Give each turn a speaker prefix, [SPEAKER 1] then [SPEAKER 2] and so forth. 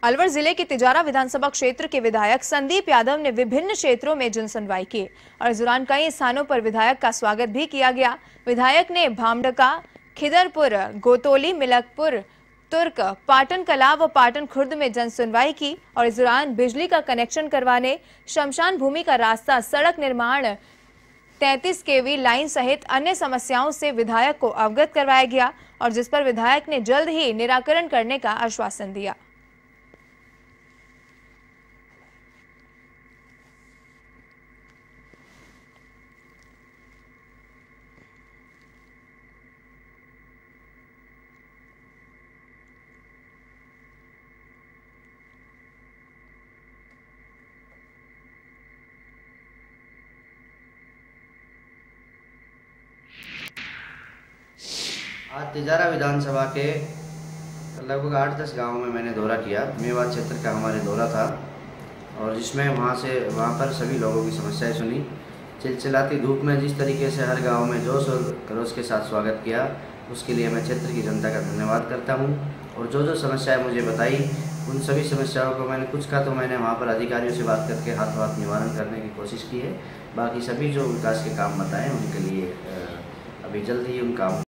[SPEAKER 1] अलवर जिले के तिजारा विधानसभा क्षेत्र के विधायक संदीप यादव ने विभिन्न क्षेत्रों में जनसुनवाई की और इस दौरान कई स्थानों पर विधायक का स्वागत भी किया गया। विधायक ने भामडका, खिदरपुर, गोतोली, मिलकपुर, तुर्क, पाटन कला व पाटन खुर्द में जनसुनवाई की और इस दौरान बिजली का कनेक्शन करवाने, शमशान भूमि का रास्ता, सड़क निर्माण, 33 केवी लाइन सहित अन्य समस्याओं से विधायक को अवगत करवाया गया और जिस पर विधायक ने जल्द ही निराकरण करने का आश्वासन दिया।
[SPEAKER 2] आज तिजारा विधानसभा के लगभग 8-10 गाँवों में मैंने दौरा किया। मेवात क्षेत्र का हमारे दौरा था और जिसमें वहाँ पर सभी लोगों की समस्याएं सुनी। चिलचिलाती धूप में जिस तरीके से हर गांव में जोश और खरोश के साथ स्वागत किया, उसके लिए मैं क्षेत्र की जनता का धन्यवाद करता हूं। और जो समस्याएं मुझे बताई, उन सभी समस्याओं को मैंने कुछ का तो मैंने वहाँ पर अधिकारियों से बात करके हाथ निवारण करने की कोशिश की है। बाकी सभी जो विकास के काम बताएँ उनके लिए अभी जल्द ही उन काम